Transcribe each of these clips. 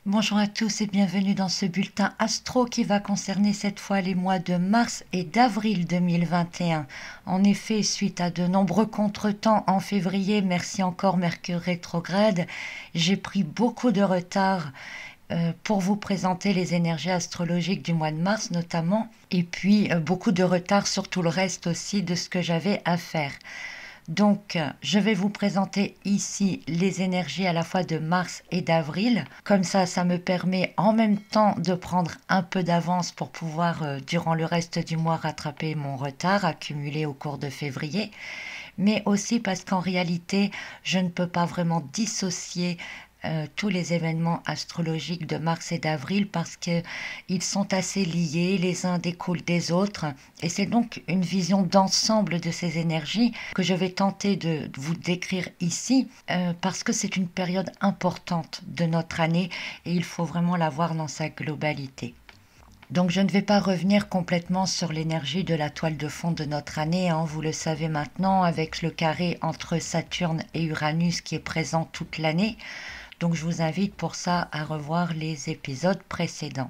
Bonjour à tous et bienvenue dans ce bulletin astro qui va concerner cette fois les mois de mars et d'avril 2021. En effet, suite à de nombreux contretemps en février, merci encore Mercure rétrograde, j'ai pris beaucoup de retard pour vous présenter les énergies astrologiques du mois de mars notamment, et puis beaucoup de retard sur tout le reste aussi de ce que j'avais à faire. Donc, je vais vous présenter ici les énergies à la fois de mars et d'avril. Comme ça me permet en même temps de prendre un peu d'avance pour pouvoir, durant le reste du mois, rattraper mon retard accumulé au cours de février. Mais aussi parce qu'en réalité, je ne peux pas vraiment dissocier tous les événements astrologiques de mars et d'avril parce qu'ils sont assez liés, les uns découlent des autres. Et c'est donc une vision d'ensemble de ces énergies que je vais tenter de vous décrire ici parce que c'est une période importante de notre année et il faut vraiment la voir dans sa globalité. Donc je ne vais pas revenir complètement sur l'énergie de la toile de fond de notre année, hein, vous le savez maintenant, avec le carré entre Saturne et Uranus qui est présent toute l'année. Donc je vous invite pour ça à revoir les épisodes précédents.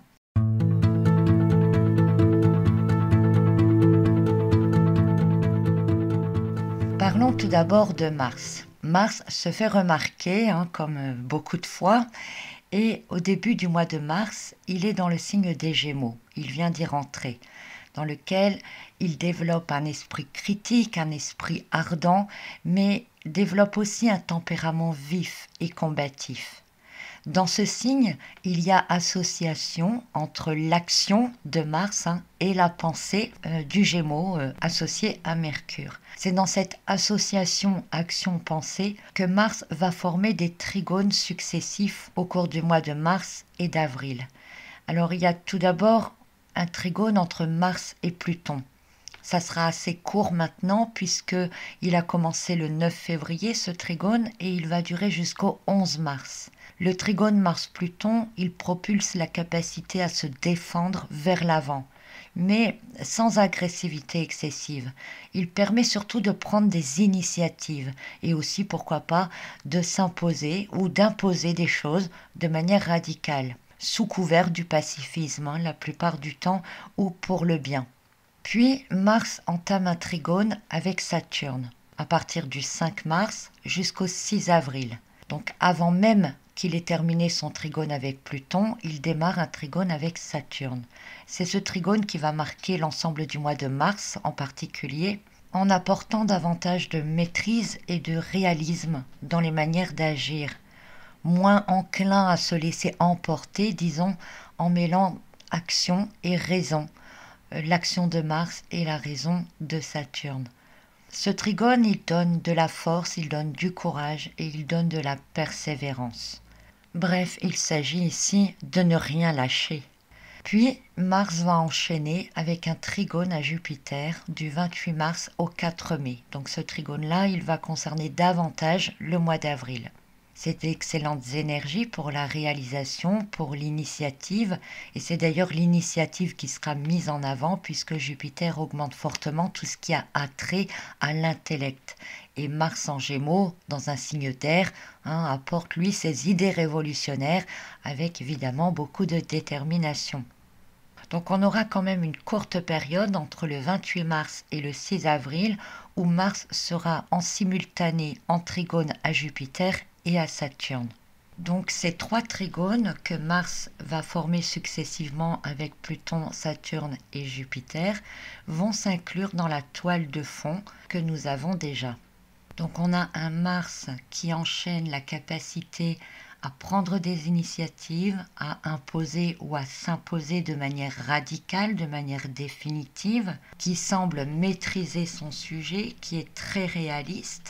Parlons tout d'abord de Mars. Mars se fait remarquer, hein, comme beaucoup de fois, et au début du mois de mars, il est dans le signe des Gémeaux. Il vient d'y rentrer, dans lequel il développe un esprit critique, un esprit ardent, mais développe aussi un tempérament vif et combatif. Dans ce signe, il y a association entre l'action de Mars et la pensée du Gémeaux associée à Mercure. C'est dans cette association action-pensée que Mars va former des trigones successifs au cours du mois de mars et d'avril. Alors il y a tout d'abord un trigone entre Mars et Pluton. Ça sera assez court maintenant puisqu'il a commencé le 9 février ce trigone et il va durer jusqu'au 11 mars. Le trigone Mars-Pluton, il propulse la capacité à se défendre vers l'avant, mais sans agressivité excessive. Il permet surtout de prendre des initiatives et aussi, pourquoi pas, de s'imposer ou d'imposer des choses de manière radicale, sous couvert du pacifisme, la plupart du temps, ou pour le bien. Puis Mars entame un trigone avec Saturne, à partir du 5 mars jusqu'au 6 avril. Donc avant même qu'il ait terminé son trigone avec Pluton, il démarre un trigone avec Saturne. C'est ce trigone qui va marquer l'ensemble du mois de mars en particulier, en apportant davantage de maîtrise et de réalisme dans les manières d'agir, moins enclin à se laisser emporter, disons, en mêlant action et raison, l'action de Mars et la raison de Saturne. Ce trigone, il donne de la force, il donne du courage et il donne de la persévérance. Bref, il s'agit ici de ne rien lâcher. Puis, Mars va enchaîner avec un trigone à Jupiter du 28 mars au 4 mai. Donc ce trigone-là, il va concerner davantage le mois d'avril. C'est d'excellentes énergies pour la réalisation, pour l'initiative, et c'est d'ailleurs l'initiative qui sera mise en avant puisque Jupiter augmente fortement tout ce qui a attrait à l'intellect. Et Mars en Gémeaux, dans un signe d'air, apporte lui ses idées révolutionnaires avec évidemment beaucoup de détermination. Donc on aura quand même une courte période entre le 28 mars et le 6 avril où Mars sera en simultané en trigone à Jupiter et à Saturne. Donc ces trois trigones que Mars va former successivement avec Pluton, Saturne et Jupiter vont s'inclure dans la toile de fond que nous avons déjà. Donc on a un Mars qui enchaîne la capacité à prendre des initiatives, à imposer ou à s'imposer de manière radicale, de manière définitive, qui semble maîtriser son sujet, qui est très réaliste,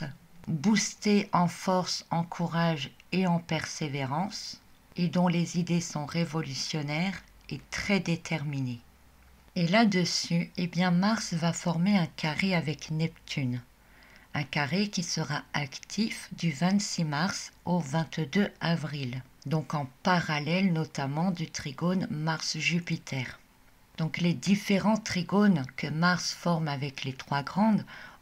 boosté en force, en courage et en persévérance, et dont les idées sont révolutionnaires et très déterminées. Et là-dessus, Mars va former un carré avec Neptune. Un carré qui sera actif du 26 mars au 22 avril, donc en parallèle notamment du trigone Mars-Jupiter. Donc les différents trigones que Mars forme avec les trois grandes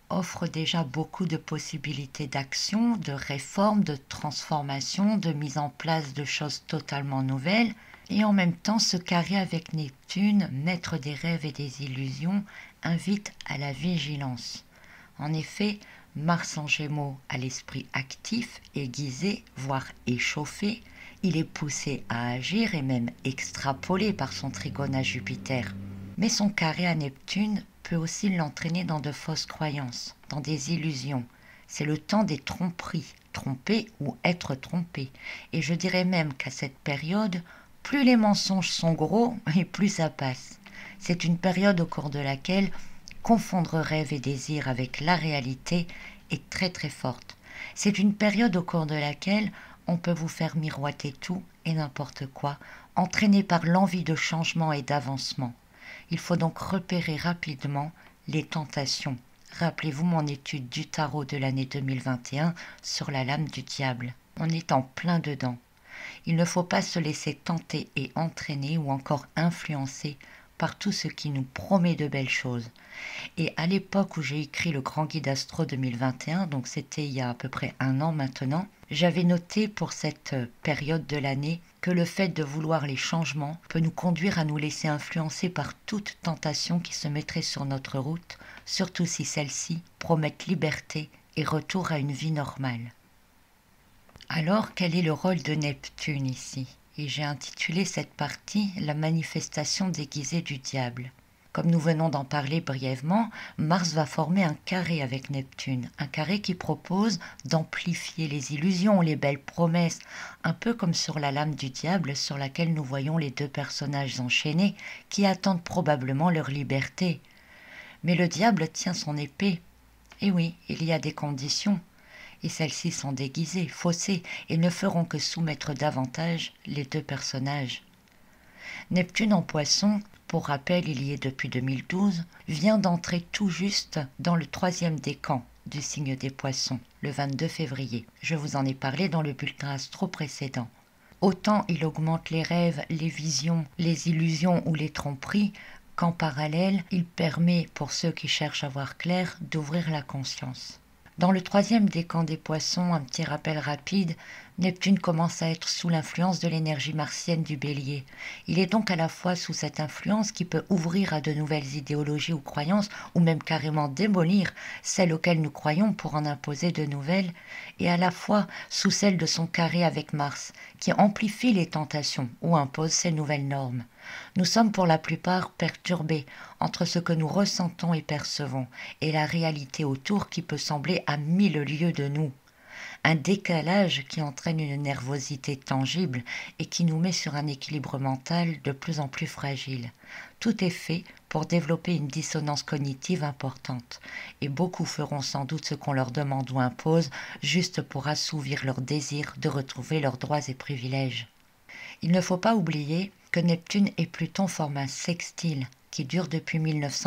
offre déjà beaucoup de possibilités d'action, de réforme, de transformation, de mise en place de choses totalement nouvelles. Et en même temps, ce carré avec Neptune, maître des rêves et des illusions, invite à la vigilance. En effet, Mars en Gémeaux a l'esprit actif, aiguisé, voire échauffé. Il est poussé à agir et même extrapolé par son trigone à Jupiter. Mais son carré à Neptune peut aussi l'entraîner dans de fausses croyances, dans des illusions. C'est le temps des tromperies, tromper ou être trompé. Et je dirais même qu'à cette période, plus les mensonges sont gros et plus ça passe. C'est une période au cours de laquelle confondre rêve et désir avec la réalité est très très forte. C'est une période au cours de laquelle on peut vous faire miroiter tout et n'importe quoi, entraîné par l'envie de changement et d'avancement. Il faut donc repérer rapidement les tentations. Rappelez-vous mon étude du tarot de l'année 2021 sur la lame du diable. On est en plein dedans. Il ne faut pas se laisser tenter et entraîner ou encore influencer par tout ce qui nous promet de belles choses. Et à l'époque où j'ai écrit le Grand Guide Astro 2021, donc c'était il y a à peu près un an maintenant, j'avais noté pour cette période de l'année que le fait de vouloir les changements peut nous conduire à nous laisser influencer par toute tentation qui se mettrait sur notre route, surtout si celles-ci promettent liberté et retour à une vie normale. Alors, quel est le rôle de Neptune ici? Et j'ai intitulé cette partie « La manifestation déguisée du diable ». Comme nous venons d'en parler brièvement, Mars va former un carré avec Neptune, un carré qui propose d'amplifier les illusions, les belles promesses, un peu comme sur la lame du diable sur laquelle nous voyons les deux personnages enchaînés qui attendent probablement leur liberté. Mais le diable tient son épée. Et oui, il y a des conditions. Et celles-ci sont déguisées, faussées, et ne feront que soumettre davantage les deux personnages. Neptune en Poisson, pour rappel il y est depuis 2012, vient d'entrer tout juste dans le 3e décan du signe des Poissons, le 22 février. Je vous en ai parlé dans le bulletin astro précédent. Autant il augmente les rêves, les visions, les illusions ou les tromperies, qu'en parallèle, il permet, pour ceux qui cherchent à voir clair, d'ouvrir la conscience. Dans le 3e décan des Poissons, un petit rappel rapide, Neptune commence à être sous l'influence de l'énergie martienne du Bélier. Il est donc à la fois sous cette influence qui peut ouvrir à de nouvelles idéologies ou croyances, ou même carrément démolir celles auxquelles nous croyons pour en imposer de nouvelles, et à la fois sous celle de son carré avec Mars, qui amplifie les tentations ou impose ces nouvelles normes. Nous sommes pour la plupart perturbés entre ce que nous ressentons et percevons et la réalité autour qui peut sembler à 1000 lieues de nous. Un décalage qui entraîne une nervosité tangible et qui nous met sur un équilibre mental de plus en plus fragile. Tout est fait pour développer une dissonance cognitive importante et beaucoup feront sans doute ce qu'on leur demande ou impose juste pour assouvir leur désir de retrouver leurs droits et privilèges. Il ne faut pas oublier que Neptune et Pluton forment un sextile qui dure depuis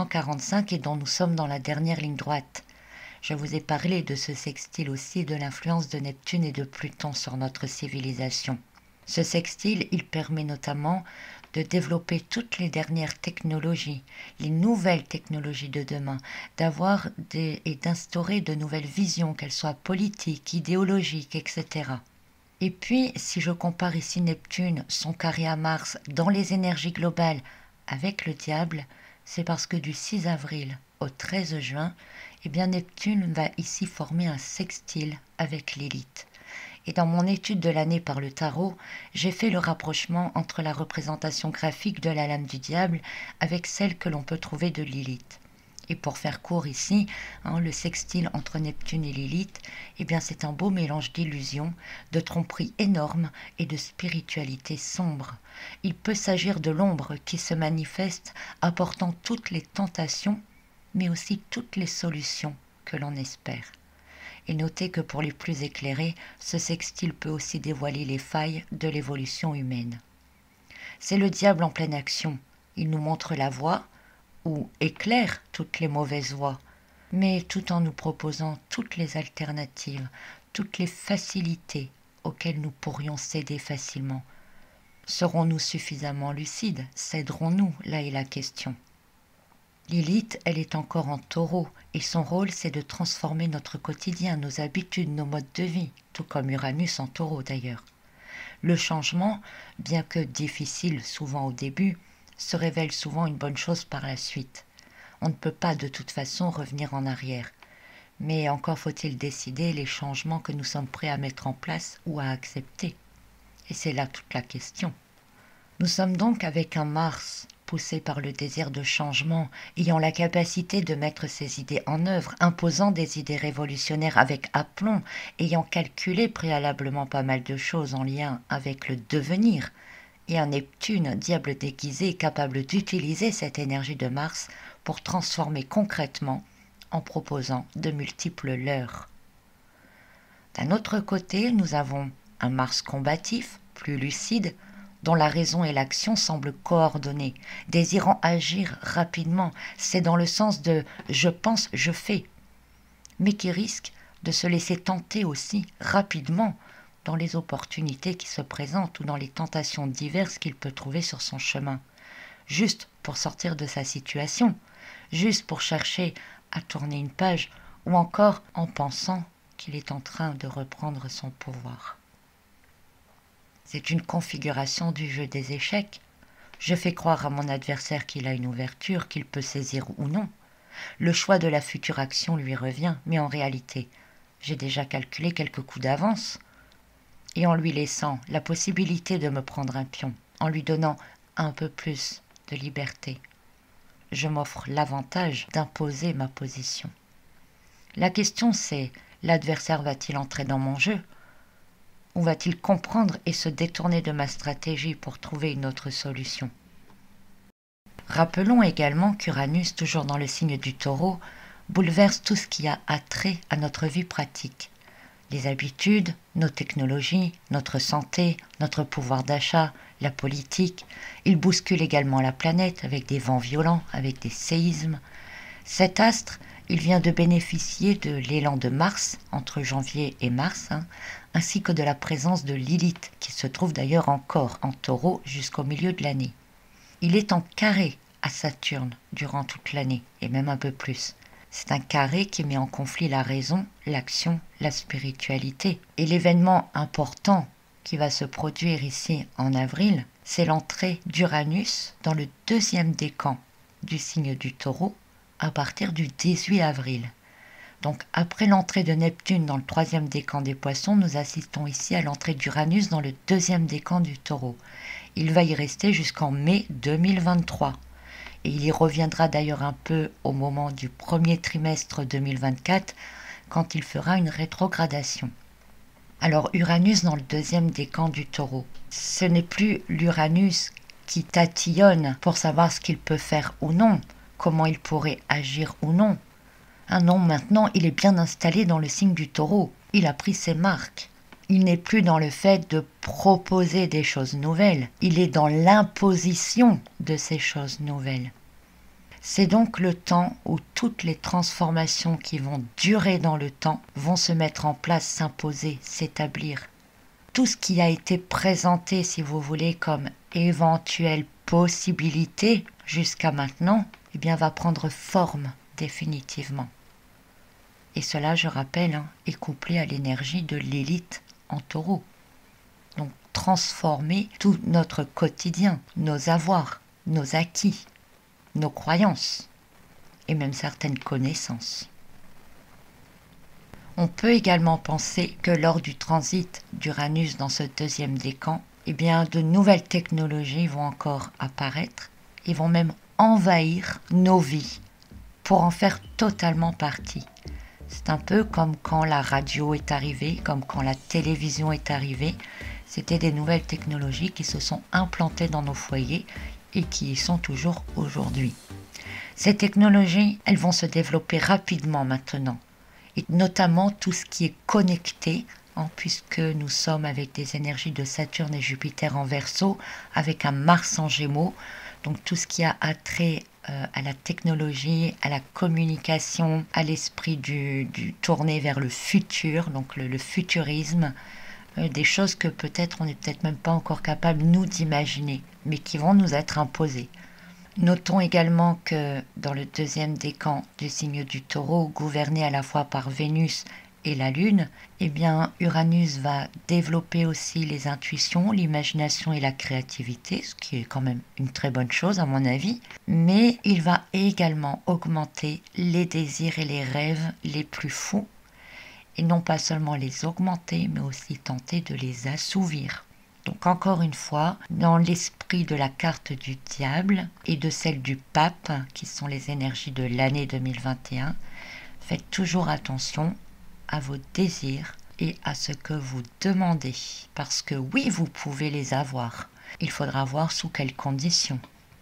1945 et dont nous sommes dans la dernière ligne droite. Je vous ai parlé de ce sextile aussi, de l'influence de Neptune et de Pluton sur notre civilisation. Ce sextile, il permet notamment de développer toutes les dernières technologies, les nouvelles technologies de demain, d'avoir et d'instaurer de nouvelles visions, qu'elles soient politiques, idéologiques, etc. Et puis, si je compare ici Neptune, son carré à Mars, dans les énergies globales avec le diable, c'est parce que du 6 avril au 13 juin, eh bien Neptune va ici former un sextile avec Lilith. Et dans mon étude de l'année par le tarot, j'ai fait le rapprochement entre la représentation graphique de la lame du diable avec celle que l'on peut trouver de Lilith. Et pour faire court ici, le sextile entre Neptune et Lilith, eh bien c'est un beau mélange d'illusions, de tromperies énormes et de spiritualité sombre. Il peut s'agir de l'ombre qui se manifeste apportant toutes les tentations, mais aussi toutes les solutions que l'on espère. Et notez que pour les plus éclairés, ce sextile peut aussi dévoiler les failles de l'évolution humaine. C'est le diable en pleine action. Il nous montre la voie, ou éclaire toutes les mauvaises voies, mais tout en nous proposant toutes les alternatives, toutes les facilités auxquelles nous pourrions céder facilement. Serons-nous suffisamment lucides? Céderons-nous? Là est la question. Lilith, elle est encore en taureau, et son rôle c'est de transformer notre quotidien, nos habitudes, nos modes de vie, tout comme Uranus en taureau d'ailleurs. Le changement, bien que difficile souvent au début, se révèle souvent une bonne chose par la suite. On ne peut pas de toute façon revenir en arrière. Mais encore faut-il décider les changements que nous sommes prêts à mettre en place ou à accepter. Et c'est là toute la question. Nous sommes donc avec un Mars poussé par le désir de changement, ayant la capacité de mettre ses idées en œuvre, imposant des idées révolutionnaires avec aplomb, ayant calculé préalablement pas mal de choses en lien avec le devenir, et un Neptune, diable déguisé, capable d'utiliser cette énergie de Mars pour transformer concrètement en proposant de multiples leurres. D'un autre côté, nous avons un Mars combatif, plus lucide, dont la raison et l'action semblent coordonnées, désirant agir rapidement, c'est dans le sens de « je pense, je fais », mais qui risque de se laisser tenter aussi rapidement dans les opportunités qui se présentent ou dans les tentations diverses qu'il peut trouver sur son chemin, juste pour sortir de sa situation, juste pour chercher à tourner une page, ou encore en pensant qu'il est en train de reprendre son pouvoir. C'est une configuration du jeu des échecs. Je fais croire à mon adversaire qu'il a une ouverture, qu'il peut saisir ou non. Le choix de la future action lui revient, mais en réalité, j'ai déjà calculé quelques coups d'avance. Et en lui laissant la possibilité de me prendre un pion, en lui donnant un peu plus de liberté, je m'offre l'avantage d'imposer ma position. La question c'est, l'adversaire va-t-il entrer dans mon jeu ? Ou va-t-il comprendre et se détourner de ma stratégie pour trouver une autre solution ? Rappelons également qu'Uranus, toujours dans le signe du Taureau, bouleverse tout ce qui a attrait à notre vie pratique. Les habitudes, nos technologies, notre santé, notre pouvoir d'achat, la politique. Il bouscule également la planète avec des vents violents, avec des séismes. Cet astre, il vient de bénéficier de l'élan de Mars, entre janvier et mars, ainsi que de la présence de Lilith, qui se trouve d'ailleurs encore en Taureau jusqu'au milieu de l'année. Il est en carré à Saturne durant toute l'année, et même un peu plus. C'est un carré qui met en conflit la raison, l'action, la spiritualité. Et l'événement important qui va se produire ici en avril, c'est l'entrée d'Uranus dans le deuxième décan du signe du Taureau à partir du 18 avril. Donc après l'entrée de Neptune dans le troisième décan des Poissons, nous assistons ici à l'entrée d'Uranus dans le deuxième décan du Taureau. Il va y rester jusqu'en mai 2023. Et il y reviendra d'ailleurs un peu au moment du premier trimestre 2024, quand il fera une rétrogradation. Alors Uranus dans le deuxième décan du Taureau, ce n'est plus l'Uranus qui tatillonne pour savoir ce qu'il peut faire ou non, comment il pourrait agir ou non. Ah non, maintenant il est bien installé dans le signe du Taureau, il a pris ses marques. Il n'est plus dans le fait de proposer des choses nouvelles, il est dans l'imposition de ces choses nouvelles. C'est donc le temps où toutes les transformations qui vont durer dans le temps vont se mettre en place, s'imposer, s'établir. Tout ce qui a été présenté, si vous voulez, comme éventuelle possibilité jusqu'à maintenant, eh bien, va prendre forme définitivement. Et cela, je rappelle, est couplé à l'énergie de Lilith en Taureau. Donc transformer tout notre quotidien, nos avoirs, nos acquis, nos croyances et même certaines connaissances. On peut également penser que lors du transit d'Uranus dans ce deuxième décan, eh bien, de nouvelles technologies vont encore apparaître et vont même envahir nos vies pour en faire totalement partie. C'est un peu comme quand la radio est arrivée, comme quand la télévision est arrivée. C'était des nouvelles technologies qui se sont implantées dans nos foyers et qui y sont toujours aujourd'hui. Ces technologies, elles vont se développer rapidement maintenant. Et notamment tout ce qui est connecté, puisque nous sommes avec des énergies de Saturne et Jupiter en Verseau, avec un Mars en Gémeaux. Donc tout ce qui a attrait à la technologie, à la communication, à l'esprit du tourné vers le futur, donc le futurisme, des choses que peut-être on n'est peut-être même pas encore capable nous d'imaginer, mais qui vont nous être imposées. Notons également que dans le deuxième décan du signe du Taureau, gouverné à la fois par Vénus et la Lune, eh bien Uranus va développer aussi les intuitions, l'imagination et la créativité, ce qui est quand même une très bonne chose à mon avis, mais il va également augmenter les désirs et les rêves les plus fous, et non pas seulement les augmenter, mais aussi tenter de les assouvir. Donc encore une fois, dans l'esprit de la carte du diable et de celle du pape, qui sont les énergies de l'année 2021, faites toujours attention à vos désirs et à ce que vous demandez. Parce que oui, vous pouvez les avoir. Il faudra voir sous quelles conditions.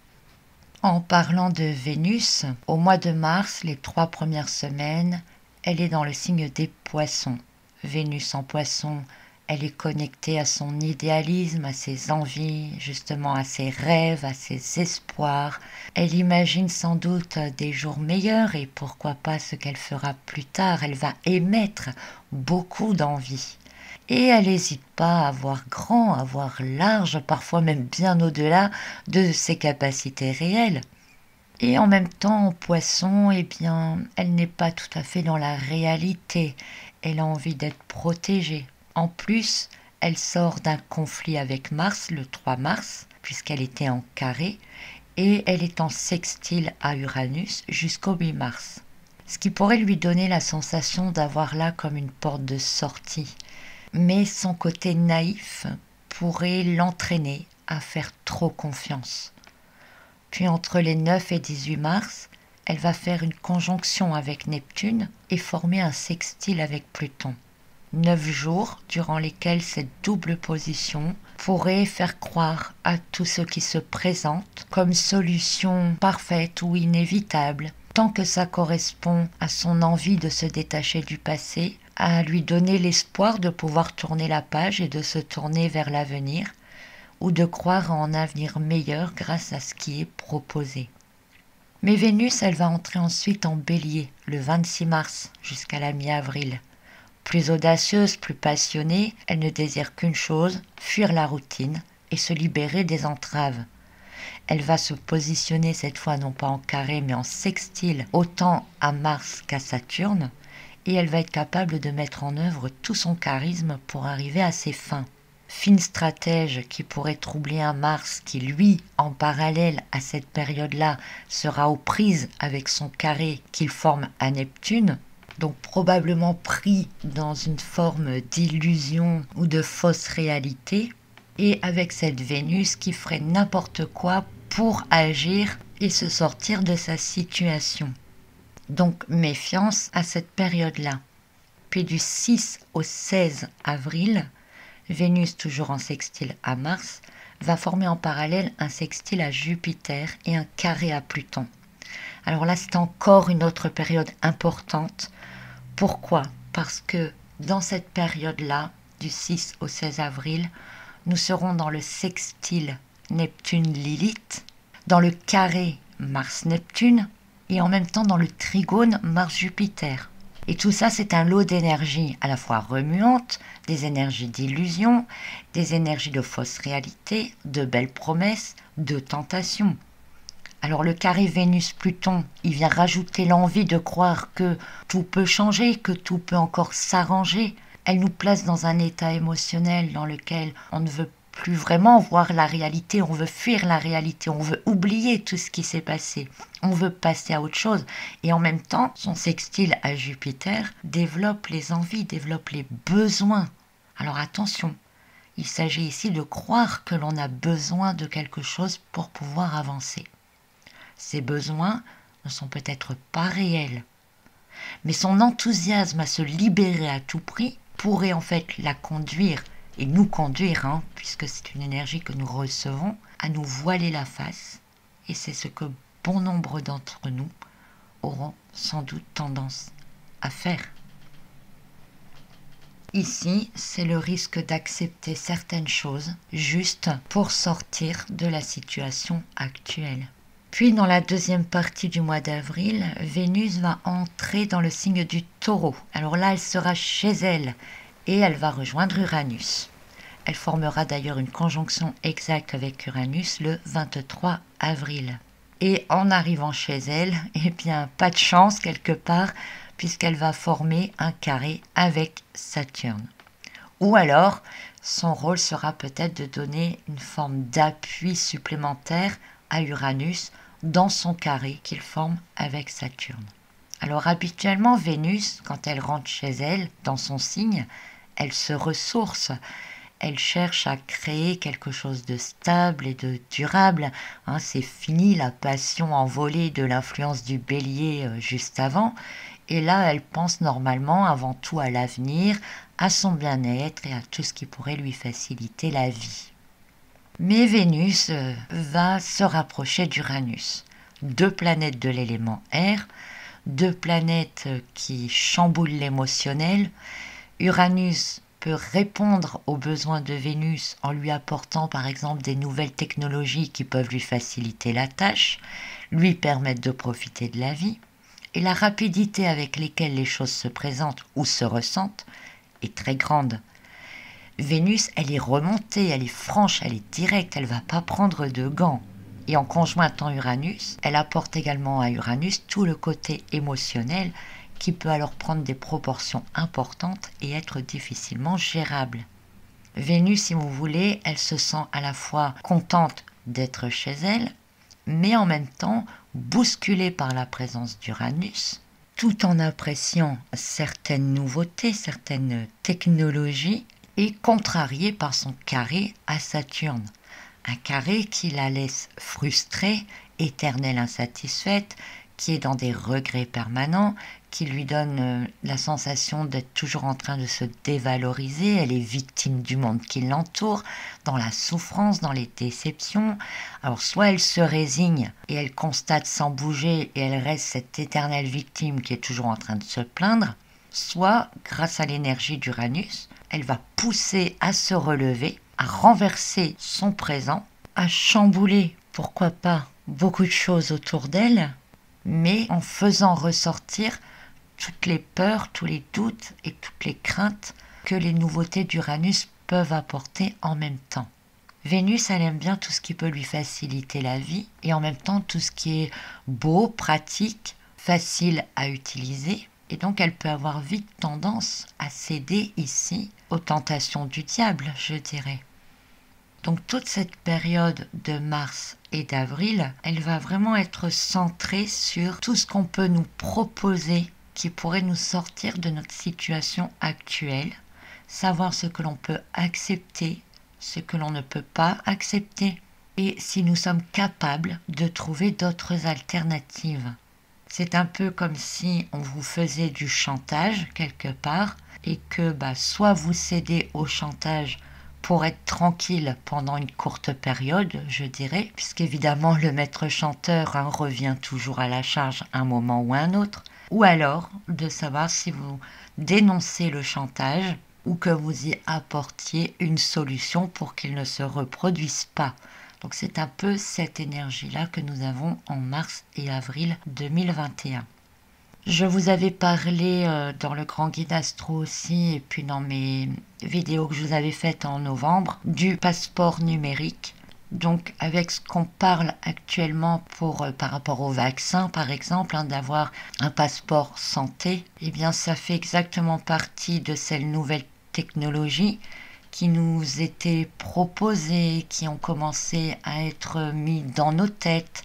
En parlant de Vénus, au mois de mars, les 3 premières semaines, elle est dans le signe des Poissons. Vénus en Poissons, elle est connectée à son idéalisme, à ses envies, justement à ses rêves, à ses espoirs. Elle imagine sans doute des jours meilleurs et pourquoi pas ce qu'elle fera plus tard. Elle va émettre beaucoup d'envie. Et elle n'hésite pas à voir grand, à voir large, parfois même bien au-delà de ses capacités réelles. Et en même temps, en Poisson, eh bien, elle n'est pas tout à fait dans la réalité. Elle a envie d'être protégée. En plus, elle sort d'un conflit avec Mars, le 3 mars, puisqu'elle était en carré, et elle est en sextile à Uranus jusqu'au 8 mars. Ce qui pourrait lui donner la sensation d'avoir là comme une porte de sortie. Mais son côté naïf pourrait l'entraîner à faire trop confiance. Puis entre les 9 et 18 mars, elle va faire une conjonction avec Neptune et former un sextile avec Pluton. 9 jours durant lesquels cette double position pourrait faire croire à tout ce qui se présente comme solution parfaite ou inévitable, tant que ça correspond à son envie de se détacher du passé, à lui donner l'espoir de pouvoir tourner la page et de se tourner vers l'avenir, ou de croire en un avenir meilleur grâce à ce qui est proposé. Mais Vénus, elle va entrer ensuite en Bélier, le 26 mars jusqu'à la mi-avril. Plus audacieuse, plus passionnée, elle ne désire qu'une chose, fuir la routine et se libérer des entraves. Elle va se positionner cette fois non pas en carré mais en sextile, autant à Mars qu'à Saturne, et elle va être capable de mettre en œuvre tout son charisme pour arriver à ses fins. Fine stratège qui pourrait troubler un Mars qui, lui, en parallèle à cette période-là, sera aux prises avec son carré qu'il forme à Neptune, donc probablement pris dans une forme d'illusion ou de fausse réalité, et avec cette Vénus qui ferait n'importe quoi pour agir et se sortir de sa situation. Donc méfiance à cette période-là. Puis du 6 au 16 avril, Vénus, toujours en sextile à Mars, va former en parallèle un sextile à Jupiter et un carré à Pluton. Alors là, c'est encore une autre période importante. Pourquoi ? Parce que dans cette période-là, du 6 au 16 avril, nous serons dans le sextile Neptune-Lilith, dans le carré Mars-Neptune et en même temps dans le trigone Mars-Jupiter. Et tout ça, c'est un lot d'énergie à la fois remuante, des énergies d'illusion, des énergies de fausse réalité, de belles promesses, de tentations. Alors le carré Vénus-Pluton, il vient rajouter l'envie de croire que tout peut changer, que tout peut encore s'arranger. Elle nous place dans un état émotionnel dans lequel on ne veut plus vraiment voir la réalité, on veut fuir la réalité, on veut oublier tout ce qui s'est passé, on veut passer à autre chose. Et en même temps, son sextile à Jupiter développe les envies, développe les besoins. Alors attention, il s'agit ici de croire que l'on a besoin de quelque chose pour pouvoir avancer. Ces besoins ne sont peut-être pas réels, mais son enthousiasme à se libérer à tout prix pourrait en fait la conduire et nous conduire, puisque c'est une énergie que nous recevons, à nous voiler la face. Et c'est ce que bon nombre d'entre nous auront sans doute tendance à faire. Ici, c'est le risque d'accepter certaines choses juste pour sortir de la situation actuelle. Puis dans la deuxième partie du mois d'avril, Vénus va entrer dans le signe du Taureau. Alors là, elle sera chez elle et elle va rejoindre Uranus. Elle formera d'ailleurs une conjonction exacte avec Uranus le 23 avril. Et en arrivant chez elle, eh bien, pas de chance quelque part, puisqu'elle va former un carré avec Saturne. Ou alors, son rôle sera peut-être de donner une forme d'appui supplémentaire à Uranus dans son carré qu'il forme avec Saturne. Alors habituellement, Vénus, quand elle rentre chez elle, dans son signe, elle se ressource, elle cherche à créer quelque chose de stable et de durable. C'est fini la passion envolée de l'influence du bélier juste avant. Et là, elle pense normalement avant tout à l'avenir, à son bien-être et à tout ce qui pourrait lui faciliter la vie. Mais Vénus va se rapprocher d'Uranus. 2 planètes de l'élément air, 2 planètes qui chamboulent l'émotionnel. Uranus peut répondre aux besoins de Vénus en lui apportant par exemple des nouvelles technologies qui peuvent lui faciliter la tâche, lui permettre de profiter de la vie. Et la rapidité avec laquelle les choses se présentent ou se ressentent est très grande. Vénus, elle est remontée, elle est franche, elle est directe, elle ne va pas prendre de gants. Et en conjointant Uranus, elle apporte également à Uranus tout le côté émotionnel qui peut alors prendre des proportions importantes et être difficilement gérable. Vénus, si vous voulez, elle se sent à la fois contente d'être chez elle, mais en même temps bousculée par la présence d'Uranus, tout en appréciant certaines nouveautés, certaines technologies, et contrariée par son carré à Saturne. Un carré qui la laisse frustrée, éternelle insatisfaite, qui est dans des regrets permanents, qui lui donne la sensation d'être toujours en train de se dévaloriser. Elle est victime du monde qui l'entoure, dans la souffrance, dans les déceptions. Alors soit elle se résigne et elle constate sans bouger et elle reste cette éternelle victime qui est toujours en train de se plaindre, soit, grâce à l'énergie d'Uranus, elle va pousser à se relever, à renverser son présent, à chambouler, pourquoi pas, beaucoup de choses autour d'elle, mais en faisant ressortir toutes les peurs, tous les doutes et toutes les craintes que les nouveautés d'Uranus peuvent apporter en même temps. Vénus, elle aime bien tout ce qui peut lui faciliter la vie et en même temps tout ce qui est beau, pratique, facile à utiliser. Et donc elle peut avoir vite tendance à céder ici aux tentations du diable, je dirais. Donc toute cette période de mars et d'avril, elle va vraiment être centrée sur tout ce qu'on peut nous proposer qui pourrait nous sortir de notre situation actuelle, savoir ce que l'on peut accepter, ce que l'on ne peut pas accepter, et si nous sommes capables de trouver d'autres alternatives. C'est un peu comme si on vous faisait du chantage quelque part et que soit vous cédez au chantage pour être tranquille pendant une courte période, je dirais, puisqu'évidemment le maître chanteur revient toujours à la charge un moment ou un autre, ou alors de savoir si vous dénoncez le chantage ou que vous y apportiez une solution pour qu'il ne se reproduise pas. Donc c'est un peu cette énergie-là que nous avons en mars et avril 2021. Je vous avais parlé dans le Grand Guide Astro aussi, et puis dans mes vidéos que je vous avais faites en novembre, du passeport numérique. Donc avec ce qu'on parle actuellement par rapport au vaccin par exemple, d'avoir un passeport santé, eh bien ça fait exactement partie de ces nouvelles technologies qui nous étaient proposées, qui ont commencé à être mis dans nos têtes,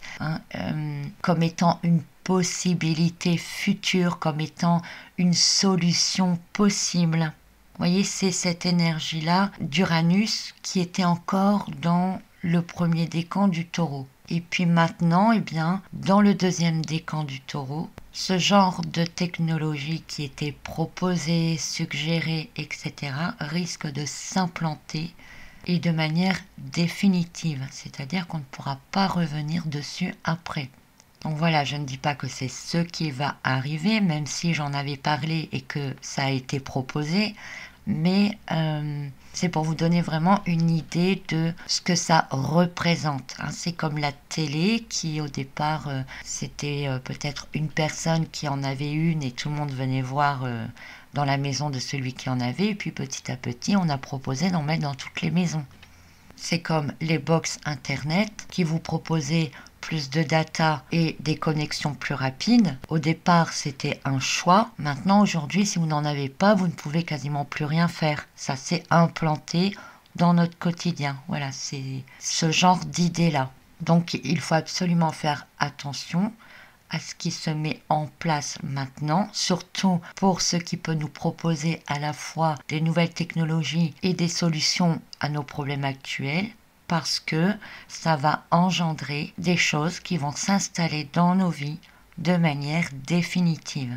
comme étant une possibilité future, comme étant une solution possible. Vous voyez, c'est cette énergie-là d'Uranus qui était encore dans le premier décan du Taureau. Et puis maintenant, dans le deuxième décan du Taureau, ce genre de technologie qui était proposée, suggérée, etc., risque de s'implanter et de manière définitive, c'est-à-dire qu'on ne pourra pas revenir dessus après. Donc voilà, je ne dis pas que c'est ce qui va arriver, même si j'en avais parlé et que ça a été proposé, mais c'est pour vous donner vraiment une idée de ce que ça représente. C'est comme la télé qui au départ c'était peut-être une personne qui en avait une et tout le monde venait voir dans la maison de celui qui en avait, et puis petit à petit on a proposé d'en mettre dans toutes les maisons. C'est comme les box internet qui vous proposaient plus de data et des connexions plus rapides. Au départ, c'était un choix. Maintenant, aujourd'hui, si vous n'en avez pas, vous ne pouvez quasiment plus rien faire. Ça s'est implanté dans notre quotidien. Voilà, c'est ce genre d'idée-là. Donc, il faut absolument faire attention à ce qui se met en place maintenant, surtout pour ce qui peut nous proposer à la fois des nouvelles technologies et des solutions à nos problèmes actuels, parce que ça va engendrer des choses qui vont s'installer dans nos vies de manière définitive.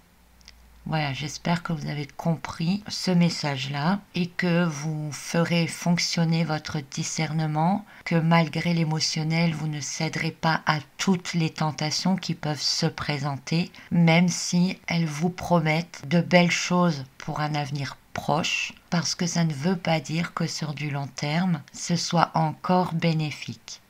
Voilà, j'espère que vous avez compris ce message-là et que vous ferez fonctionner votre discernement, que malgré l'émotionnel, vous ne céderez pas à toutes les tentations qui peuvent se présenter, même si elles vous promettent de belles choses pour un avenir proche, parce que ça ne veut pas dire que sur du long terme, ce soit encore bénéfique.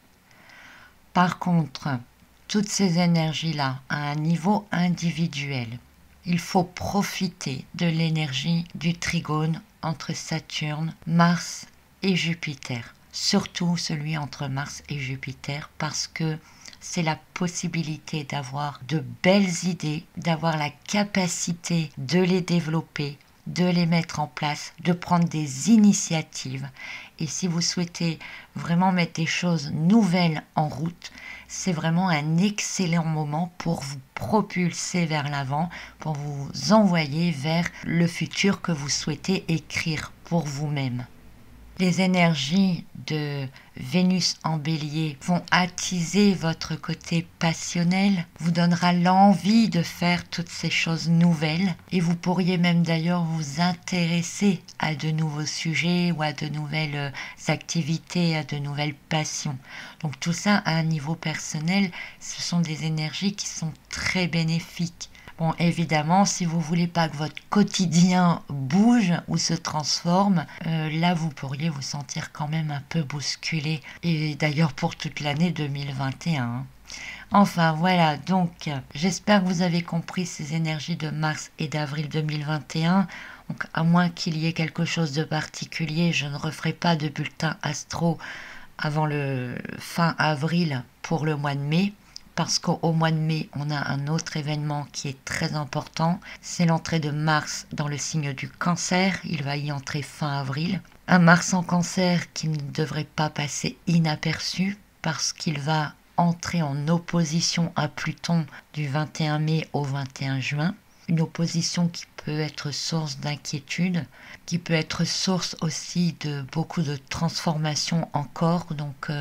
Par contre, toutes ces énergies-là, à un niveau individuel, il faut profiter de l'énergie du trigone entre Saturne, Mars et Jupiter. Surtout celui entre Mars et Jupiter parce que c'est la possibilité d'avoir de belles idées, d'avoir la capacité de les développer, de les mettre en place, de prendre des initiatives. Et si vous souhaitez vraiment mettre des choses nouvelles en route, c'est vraiment un excellent moment pour vous propulser vers l'avant, pour vous envoyer vers le futur que vous souhaitez écrire pour vous-même. Les énergies de Vénus en Bélier vont attiser votre côté passionnel, vous donnera l'envie de faire toutes ces choses nouvelles et vous pourriez même d'ailleurs vous intéresser à de nouveaux sujets ou à de nouvelles activités, à de nouvelles passions. Donc tout ça à un niveau personnel, ce sont des énergies qui sont très bénéfiques. Bon, évidemment, si vous voulez pas que votre quotidien bouge ou se transforme, là, vous pourriez vous sentir quand même un peu bousculé. Et d'ailleurs, pour toute l'année 2021. Enfin, voilà, donc, j'espère que vous avez compris ces énergies de mars et d'avril 2021. Donc, à moins qu'il y ait quelque chose de particulier, je ne referai pas de bulletin astro avant le fin avril pour le mois de mai. Parce qu'au mois de mai, on a un autre événement qui est très important. C'est l'entrée de Mars dans le signe du Cancer. Il va y entrer fin avril. Un Mars en Cancer qui ne devrait pas passer inaperçu parce qu'il va entrer en opposition à Pluton du 21 mai au 21 juin. Une opposition qui peut être source d'inquiétude, qui peut être source aussi de beaucoup de transformations encore. Donc,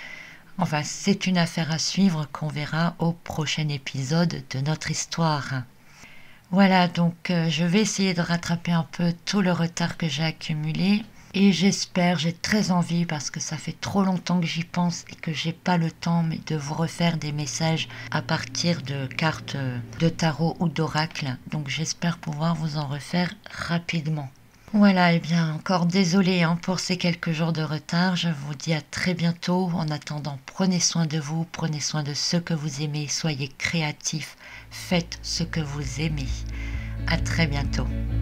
enfin, c'est une affaire à suivre qu'on verra au prochain épisode de notre histoire. Voilà, donc je vais essayer de rattraper un peu tout le retard que j'ai accumulé. Et j'espère, j'ai très envie parce que ça fait trop longtemps que j'y pense et que j'ai pas le temps mais de vous refaire des messages à partir de cartes de tarot ou d'oracle. Donc j'espère pouvoir vous en refaire rapidement. Voilà, et bien encore désolé pour ces quelques jours de retard. Je vous dis à très bientôt. En attendant, prenez soin de vous, prenez soin de ceux que vous aimez, soyez créatifs, faites ce que vous aimez. À très bientôt.